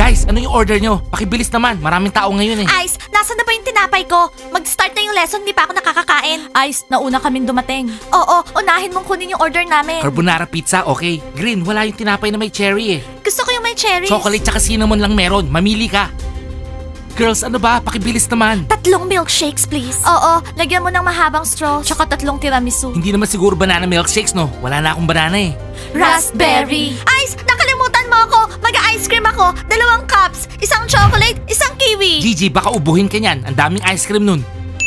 Guys, ano yung order nyo? Pakibilis naman, maraming tao ngayon eh. Ice, nasa na ba yung tinapay ko? Mag-start na yung lesson, hindi pa ako nakakakain. Ice, nauna kaming dumating. Oo, unahin mong kunin yung order namin. Carbonara pizza, okay. Green, wala yung tinapay na may cherry eh. Gusto ko yung may cherries. Chocolate tsaka cinnamon lang meron, mamili ka. Girls, ano ba? Pakibilis naman. 3 milkshakes, please. Oo, lagyan mo ng mahabang straws. Tsaka 3 tiramisu. Hindi naman siguro banana milkshakes, no? Wala na akong banana eh. Raspberry. Ice, nakalimutan mo ako. Mag-ice cream ako. 2 cups. Isang chocolate, isang kiwi. Gigi, baka ubuhin ka niyan. Ang daming ice cream nun.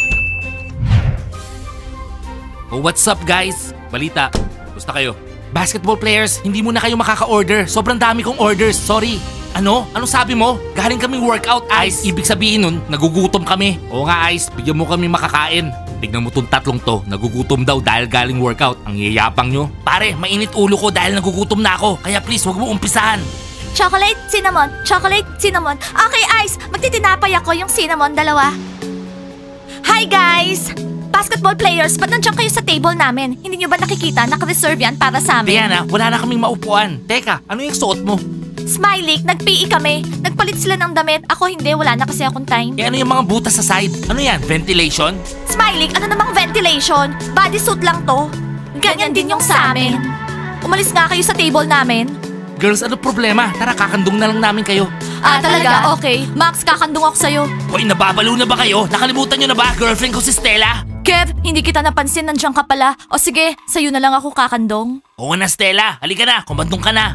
Oh, what's up guys? Balita, gusto kayo? Basketball players, hindi mo na kayo makaka-order. Sobrang dami kong orders, sorry. Ano? Anong sabi mo? Galing kaming workout, Ice. Ibig sabihin nun, nagugutom kami. Oo nga, Ice. Bigyan mo kami makakain. Tignan mo tong tatlong to. Nagugutom daw dahil galing workout. Ang yayapang nyo. Pare, mainit ulo ko dahil nagugutom na ako. Kaya please, wag mo umpisahan. Chocolate, cinnamon. Chocolate, cinnamon. Okay, Ice. Magtitinapay ako yung cinnamon, 2. Hi, guys! Basketball players, ba't nandiyan kayo sa table namin? Hindi nyo ba nakikita? Naka-reserve yan para sa amin. Diana, wala na kaming maupuan. Teka, ano yung suot mo? Smiley, nag-PE kami. Nagpalit sila ng damit. Ako hindi, wala na kasi akong time. Ano yung mga butas sa side? Ano yan? Ventilation? Smiley, ano namang ventilation? Bodysuit lang to. Ganyan din yung sa amin. Umalis nga kayo sa table namin. Girls, ano problema? Tara, kakandong na lang namin kayo. Talaga? Okay. Max, kakandong ako sa'yo. Hoy, nababalo na ba kayo? Nakalimutan nyo na ba? Girlfriend ko si Stella. Kev, hindi kita napansin, nandiyan ka pala. O sige, sa'yo na lang ako kakandong. Oo na, Stella. Halika na, kumandong ka na.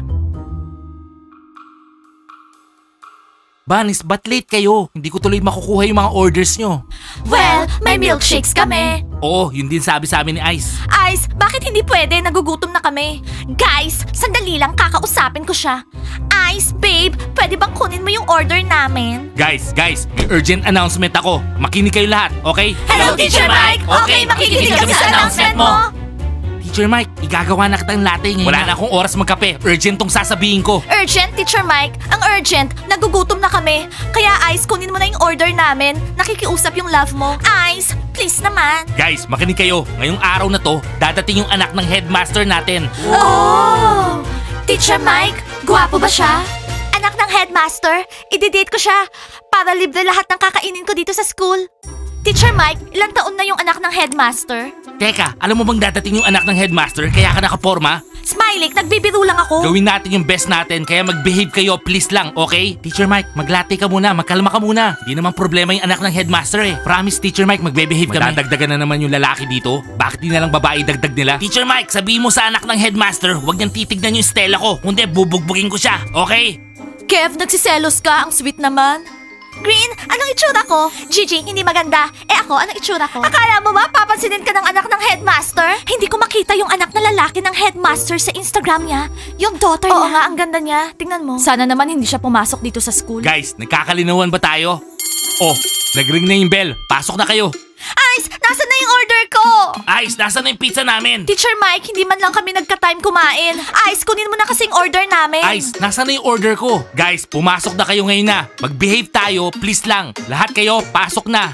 Banis, ba't late kayo? Hindi ko tuloy makukuha yung mga orders nyo. Well, may milkshakes kami. Oo, yun din sabi sa amin ni Ice. Ice, bakit hindi pwede? Nagugutom na kami. Guys, sandali lang, kakausapin ko siya. Ice, babe, pwede bang kunin mo yung order namin? Guys, may urgent announcement ako. Makinig kayo lahat, okay? Hello, Teacher Mike! Okay, makikinig kami sa announcement mo. Teacher Mike, igagawa na kitang latte ngayon. Wala na akong oras magkape. Urgent tong sasabihin ko. Urgent, Teacher Mike? Ang urgent, nagugutom na kami. Kaya Ice, kunin mo na yung order namin. Nakikiusap yung love mo. Ice, please naman. Guys, makinig kayo. Ngayong araw na to, dadating yung anak ng headmaster natin. Oh! Teacher Mike, gwapo ba siya? Anak ng headmaster, i-date ko siya para libre lahat ng kakainin ko dito sa school. Teacher Mike, ilang taon na yung anak ng headmaster? Teka, alam mo bang dadating yung anak ng headmaster kaya ka nakaporma? Smiley, nagbibiro lang ako. Gawin natin yung best natin kaya mag-behave kayo please lang, okay? Teacher Mike, maglatte ka muna, magkalma ka muna. Hindi naman problema yung anak ng headmaster eh. Promise, Teacher Mike, magbe-behave kami. Madadagdagan na naman yung lalaki dito. Bakit di na lang babae dagdag nila? Teacher Mike, sabihin mo sa anak ng headmaster, huwag niyang titignan yung Stella ko. Kundi bubugbugin ko siya, okay? Kev, nagsiselos ka. Ang sweet naman. Green, anong itsura ko? Gigi, hindi maganda. Ako, anong itsura ko? Akala mo ba papansinin ka ng anak ng headmaster? Hindi ko makita yung anak na lalaki ng headmaster sa Instagram niya. Yung daughter niya. Oo nga, ang ganda niya. Tingnan mo. Sana naman hindi siya pumasok dito sa school. Guys, nagkakalinawan ba tayo? Oh, nagring na yung bell. Pasok na kayo. Ice, nasa na yung order ko? Ice, nasa na yung pizza namin? Teacher Mike, hindi man lang kami nagka-time kumain. Ice, kunin mo na kasing order namin. Ice, nasa na yung order ko? Guys, pumasok na kayo ngayon na. Mag-behave tayo, please lang. Lahat kayo, pasok na.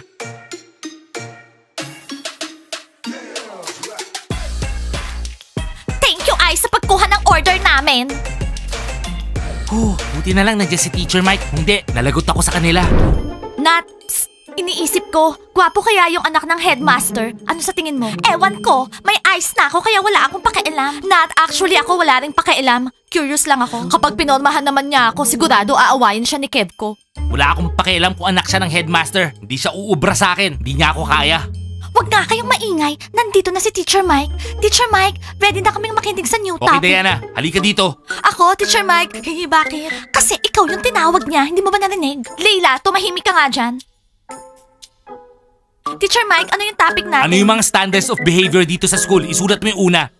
Thank you, Ice, sa pagkuha ng order namin. Buti na lang nandiyan si Teacher Mike. Hindi, nalagot ako sa kanila. Nat, psst, iniisip ko, gwapo kaya yung anak ng headmaster? Ano sa tingin mo? Ewan ko, may Ice na ako kaya wala akong pakialam. Nat, actually ako wala ring pakialam. Curious lang ako. Kapag pinormahan naman niya ako, sigurado aawayin siya ni Kev ko. Wala akong pakialam kung anak siya ng headmaster. Hindi siya uubra sa akin. Hindi niya ako kaya. Huwag nga kayong maingay. Nandito na si Teacher Mike. Teacher Mike, ready na kaming makinig sa new Okay, topic. Diana. Halika dito. Ako, Teacher Mike. Hey, bakit? Kasi ikaw yung tinawag niya. Hindi mo ba narinig? Leila, tumahimik ka nga dyan. Teacher Mike, ano yung topic natin? Ano yung mga standards of behavior dito sa school? Isulat mo yung una.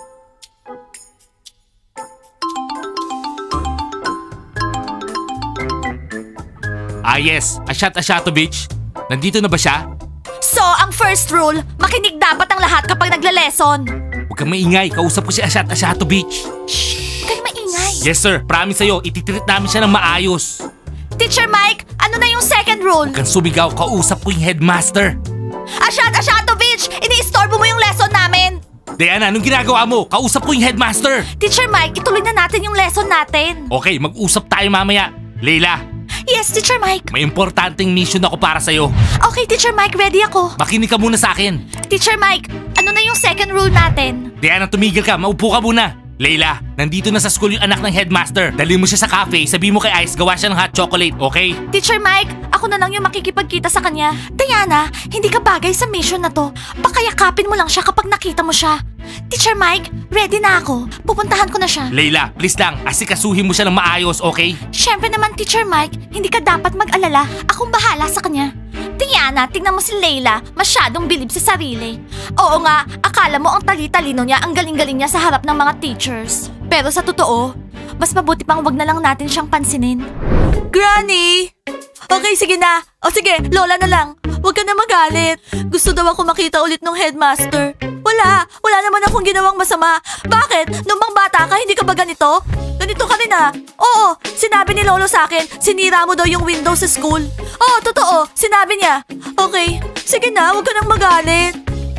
Yes. Ashatovich. Nandito na ba siya? So, ang first rule, makinig dapat ang lahat kapag nagla-lesson. Huwag kang maingay. Kausap ko si Ashatovich. Shh! Huwag kayong maingay. Yes, sir. Promise sa'yo, ititreat namin siya ng maayos. Teacher Mike, ano na yung second rule? Huwag kang sumigaw. Kausap ko yung headmaster. Ashatovich! Ini-istorbo mo yung lesson namin! Diana, anong ginagawa mo? Kausap ko yung headmaster. Teacher Mike, ituloy na natin yung lesson natin. Okay, mag-usap tayo mamaya. Leila, Yes, Teacher Mike. may importanteng mission ako para sa'yo. Okay, Teacher Mike, ready ako. Makinig ka muna sa akin. Teacher Mike, ano na yung second rule natin? Diana, tumigil ka. Maupo ka muna. Leila, nandito na sa school yung anak ng headmaster. Dali mo siya sa cafe. Sabi mo kay Ice, gawa siya ng hot chocolate, okay? Teacher Mike, ako na lang yung makikipagkita sa kanya. Diana, hindi ka bagay sa mission na to. Pakayakapin mo lang siya kapag nakita mo siya. Teacher Mike, ready na ako. Pupuntahan ko na siya. Leila, please lang. Asikasuhin mo siya ng maayos, okay? Siyempre naman, Teacher Mike, hindi ka dapat mag-alala. Akong bahala sa kanya. Diana, tingnan mo si Leila, masyadong bilib sa sarili. Oo nga, akala mo ang tali-talino niya, ang galing-galing niya sa harap ng mga teachers. Pero sa totoo, mas mabuti pang wag na lang natin siyang pansinin. Granny! Okay, sige na. O sige, Lola na lang. Huwag ka na magalit. Gusto daw ako makita ulit ng headmaster. Wala naman akong ginawang masama. Bakit? Nung bang bata ka, hindi ka ba ganito? Ganito ka rin ah. Oo, sinabi ni Lolo sa akin, sinira mo daw yung window sa school. Oo, totoo, sinabi niya. Okay, sige na, huwag ka nang magalit.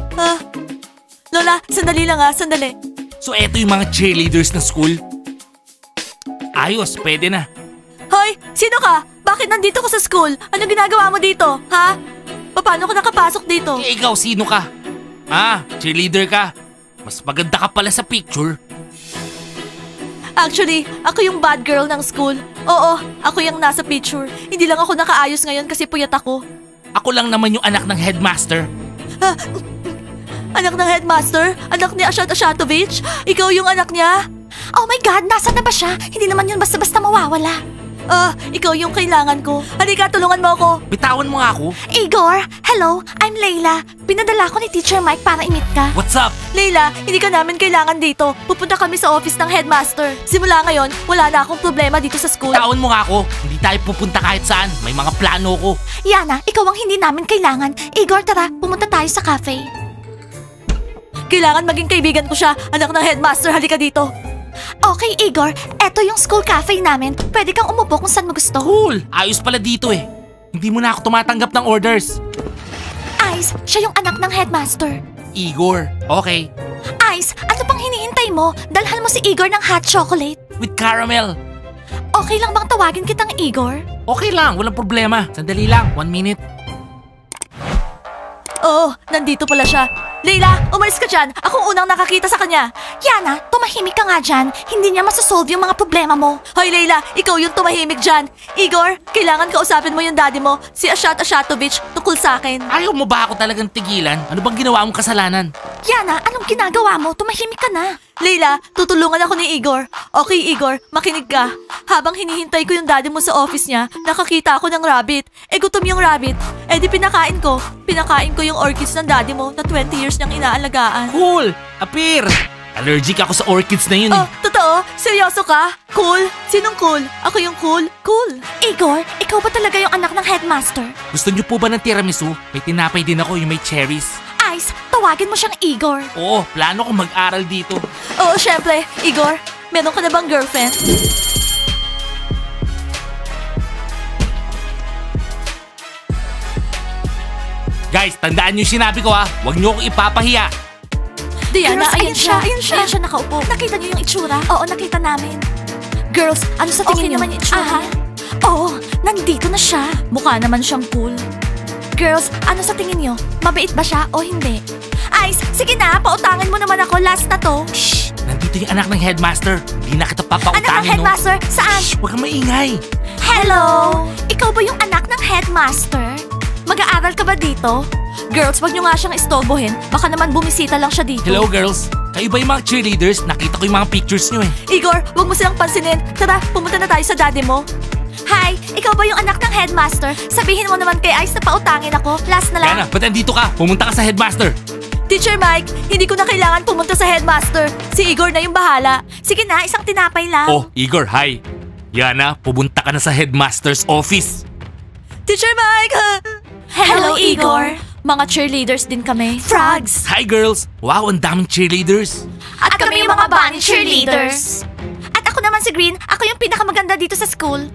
Lola, sandali lang sandali. So eto yung mga cheerleaders ng school. Ayos, pwede na. Hoy, sino ka? Bakit nandito ko sa school? Ano ginagawa mo dito, ha? Paano ka nakapasok dito? Eh, ikaw, sino ka? Cheerleader ka. Mas maganda ka pala sa picture. Actually, ako yung bad girl ng school. Oo, ako yung nasa picture. Hindi lang ako nakaayos ngayon kasi puyat ako. Ako lang naman yung anak ng headmaster. Anak ng headmaster? Anak ni Ashatovich? Ikaw yung anak niya? Oh my God, nasaan na ba siya? Hindi naman yun basta-basta mawawala. Ikaw yung kailangan ko. Halika, tulungan mo ako. Bitawan mo nga ako. Igor, hello, I'm Layla. Pinadala ko ni Teacher Mike para i-meet ka. What's up? Layla, hindi ka namin kailangan dito. Pupunta kami sa office ng headmaster. Simula ngayon, wala na akong problema dito sa school. Bitawan mo nga ako. Hindi tayo pupunta kahit saan. May mga plano ko. Yana, ikaw ang hindi namin kailangan. Igor, tara, pumunta tayo sa cafe. Kailangan maging kaibigan ko siya. Anak ng headmaster, halika dito. Okay, Igor. Eto yung school cafe namin. Pwede kang umupo kung saan mo gusto. Cool! Ayos pala dito eh. Hindi mo na ako tumatanggap ng orders. Ice, siya yung anak ng headmaster. Igor, okay. Ice, ano pang hinihintay mo? Dalhan mo si Igor ng hot chocolate. With caramel. Okay lang bang tawagin kitang Igor? Okay lang, walang problema. Sandali lang, 1 minute. Oo, nandito pala siya. Layla, umalis ka dyan. Ako unang nakakita sa kanya. Yana, tumahimik ka nga dyan. Hindi niya masasolve yung mga problema mo. Hoy Layla, ikaw yung tumahimik dyan. Igor, kailangan kausapin mo yung daddy mo, si Ashatovich, tungkol sa akin. Ayaw mo ba ako talagang tigilan? Ano bang ginawa mong kasalanan? Yana, anong ginagawa mo? Tumahimik ka na. Layla, tutulungan ako ni Igor. Okay, Igor, makinig ka. Habang hinihintay ko yung daddy mo sa office niya, nakakita ako ng rabbit. Gutom yung rabbit. Di pinakain ko. Pinakain ko yung orchids ng daddy mo na 20 years niyang inaalagaan. Cool! Appear! Allergic ako sa orchids na yun eh. Oh, totoo? Seryoso ka? Cool? Sinong cool? Ako yung cool? Cool. Igor, ikaw ba talaga yung anak ng headmaster? Gusto niyo po ba ng tiramisu? May tinapay din ako yung may cherries. Ice, tawagin mo siyang Igor. Oo, plano kong mag-aral dito. Oo, syempre. Igor, meron ka na bang girlfriend? Guys, tandaan niyo yung sinabi ko ha. Huwag niyo akong ipapahiya. Diana, ayan siya. Ayan siya nakaupo. Nakita niyo yung itsura? Oo, nakita namin. Girls, ano sa tingin niyo? Okay naman yung itsura niya. Oo, nandito na siya. Mukha naman siyang cool. Girls, ano sa tingin niyo? Mabait ba siya o hindi? Ice, sige na, pautangin mo naman ako. Last na to. Shh! Nandito yung anak ng headmaster. Hindi na kita papautangin. Anak ng headmaster? Saan? Shh! Huwag kang maingay. Hello! Ikaw ba yung anak ng headmaster? Mag-aaral ka ba dito? Girls, wag nyo nga siyang istorbohin. Baka naman bumisita lang siya dito. Hello girls. Kayo ba yung mga cheerleaders? Nakita ko yung mga pictures niyo eh. Igor, wag mo silang pansinin. Tara, pumunta na tayo sa daddy mo. Hi, ikaw ba yung anak ng headmaster? Sabihin mo naman kay Ice na pautangin ako. Last na lang. Diana, ba't nandito ka? Pumunta ka sa headmaster. Teacher Mike, hindi ko na kailangan pumunta sa headmaster. Si Igor na yung bahala. Sige na, isang tinapay lang. Oh, Igor, hi. Yana, pumunta ka na sa headmaster's office. Teacher Mike! Hello, Igor. Mga cheerleaders din kami. Frogs! Hi girls! Wow, ang daming cheerleaders. At kami yung mga bunny cheerleaders. At ako naman si Green. Ako yung pinakamaganda dito sa school.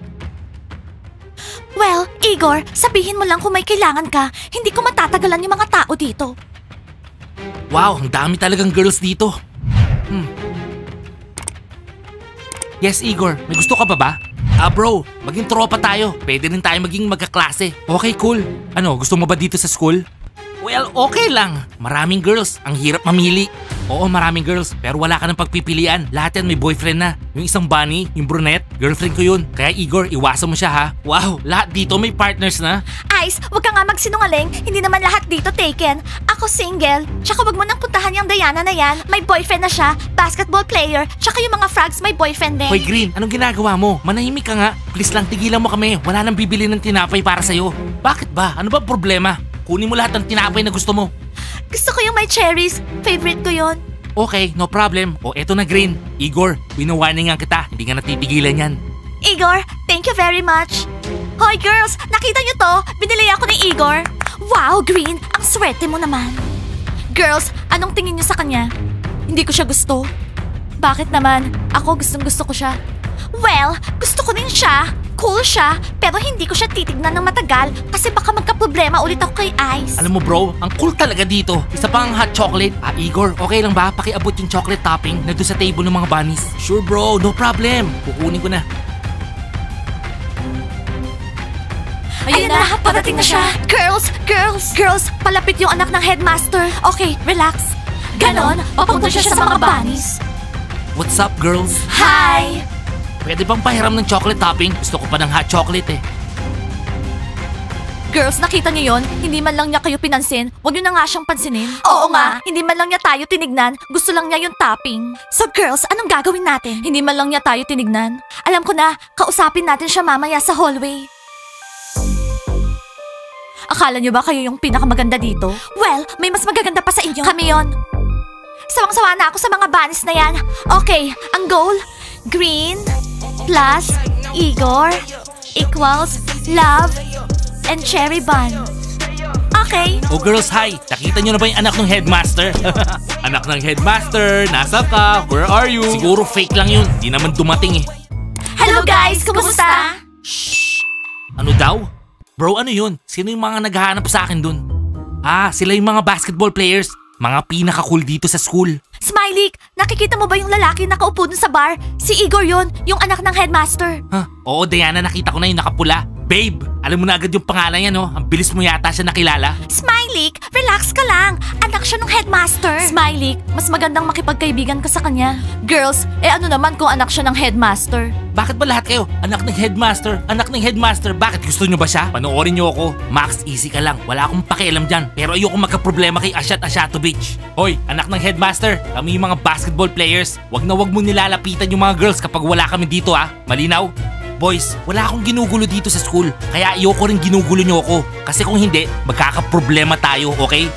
Well, Igor, sabihin mo lang kung may kailangan ka. Hindi ko matatagalan yung mga tao dito. Wow, ang dami talagang girls dito. Yes, Igor. May gusto ka pa ba? Bro, maging tropa tayo. Pwede rin tayo maging magkaklase. Okay, cool. Ano, gusto mo ba dito sa school? Well, okay lang. Maraming girls. Ang hirap mamili. Oo, maraming girls. Pero wala ka ng pagpipilian. Lahat yan may boyfriend na. Yung isang bunny, yung brunette, girlfriend ko yun. Kaya Igor, iwasan mo siya ha. Wow, lahat dito may partners na. Ice, wag ka nga magsinungaling. Hindi naman lahat dito taken. Ako single. Tsaka wag mo nang puntahan yung Diana na yan. May boyfriend na siya. Basketball player. Tsaka yung mga frogs may boyfriend din. Hoy Green, anong ginagawa mo? Manahimik ka nga. Please lang, tigilan mo kami. Wala nang bibili ng tinapay para sa'yo. Bakit ba? Ano ba problema? Kunin mo lahat ng tinapay na gusto mo. Gusto ko yung may cherries. Favorite ko yon. Okay, no problem. O eto na Green. Igor, winawarningan kita. Hindi nga natitigilan yan. Igor, thank you very much. Hoy girls, nakita niyo to? Binili ako ni Igor. Wow, Green, ang swerte mo naman. Girls, anong tingin niyo sa kanya? Hindi ko siya gusto. Bakit naman? Ako gustong-gusto ko siya. Well, gusto ko din siya. Cool siya, pero hindi ko siya titignan ng matagal kasi baka magka-problema ulit ako kay Ice. Alam mo bro, ang cool talaga dito. Isa pa ang hot chocolate. Igor, okay lang ba? Pakiabot yung chocolate topping na doon sa table ng mga bunnies. Sure bro, no problem. Kukunin ko na. Ayun na, parating na siya. Girls, palapit yung anak ng headmaster. Okay, relax. Ganon, papunta siya sa mga bunnies. What's up girls? Hi! Pwede bang pahiram ng chocolate topping? Gusto ko pa ng hot chocolate eh. Girls, nakita niyo yon? Hindi man lang niya kayo pinansin. Huwag niyo na nga siyang pansinin. Oo nga, hindi man lang niya tayo tinignan. Gusto lang niya yung topping. So girls, anong gagawin natin? Hindi man lang niya tayo tinignan. Alam ko na, kausapin natin siya mamaya sa hallway. Akala niyo ba kayo yung pinakamaganda dito? Well, may mas magaganda pa sa inyo. Kami yon. Sawang-sawa na ako sa mga bunnies na yan. Okay, ang goal, Green plus Igor equals love and cherry bun. Okay. Oh girls, hi! Nakita nyo na ba yung anak ng headmaster? Anak ng headmaster, nasa ka? Where are you? Siguro fake lang yun. Di naman dumating eh. Hello guys, kumusta? Shh! Ano daw? Bro, ano yun? Sino yung mga naghahanap sa akin dun? Sila yung mga basketball players. Mga pinaka-cool dito sa school. Smiley, nakikita mo ba yung lalaki nakaupo dun sa bar? Si Igor yon, yung anak ng headmaster. Oo, Diana, nakita ko na yung nakapula. Babe, alam mo na agad yung pangalan niya, no? Ang bilis mo yata siya nakilala. Smiley, relax ka lang. Anak siya ng headmaster. Smiley, mas magandang makipagkaibigan ka sa kanya. Girls, ano naman kung anak siya ng headmaster? Bakit ba lahat kayo? Anak ng headmaster, anak ng headmaster. Bakit gusto nyo ba siya? Panoorin nyo ako. Max, easy ka lang. Wala akong pakialam dyan. Pero ayoko magka-problema kay Ashat Ashatovic. Hoy, anak ng headmaster, kami yung mga basketball players. Wag na wag mo nilalapitan yung mga girls kapag wala kami dito Malinaw? Boys, wala akong ginugulo dito sa school. Kaya ayoko rin ginugulo nyo ako. Kasi kung hindi, magkakaproblema tayo, okay?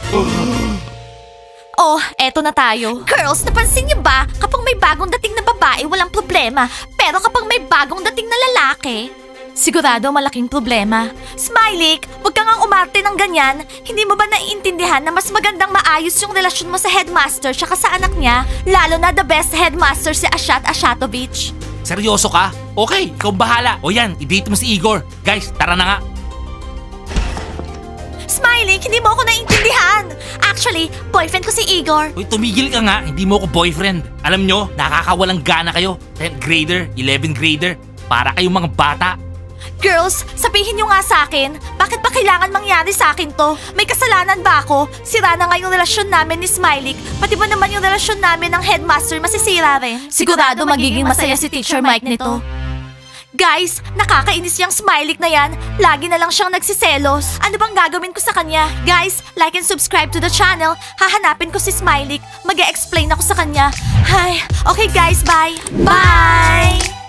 Oh, eto na tayo. Girls, napansin niyo ba? Kapag may bagong dating na babae, walang problema. Pero kapag may bagong dating na lalaki, sigurado malaking problema. Smiley, huwag ka ngang umarte ng ganyan. Hindi mo ba naiintindihan na mas magandang maayos yung relasyon mo sa headmaster tsaka sa anak niya? Lalo na the best headmaster si Ashat Ashatovic. Seryoso ka? Okay, ikaw bahala. O yan, i-date mo si Igor. Guys, tara na nga. Smiley, hindi mo ako naiintindihan. Actually, boyfriend ko si Igor. Uy, tumigil ka nga. Hindi mo ako boyfriend. Alam nyo, nakakawalang gana kayo. 10th grader, 11th grader. Para kayong mga bata. Girls, sabihin nyo nga sa akin, bakit ba kailangan mangyari sa akin to? May kasalanan ba ako? Sira na nga yung relasyon namin ni Smiley. Pati ba naman yung relasyon namin ng headmaster masisira rin? Sigurado magiging masaya si Teacher Mike nito. Guys, nakakainis yung Smiley na yan. Lagi na lang siyang nagsiselos. Ano bang gagawin ko sa kanya? Guys, like and subscribe to the channel. Hahanapin ko si Smiley. Mag-e-explain ako sa kanya. Hi, okay guys, bye. Bye!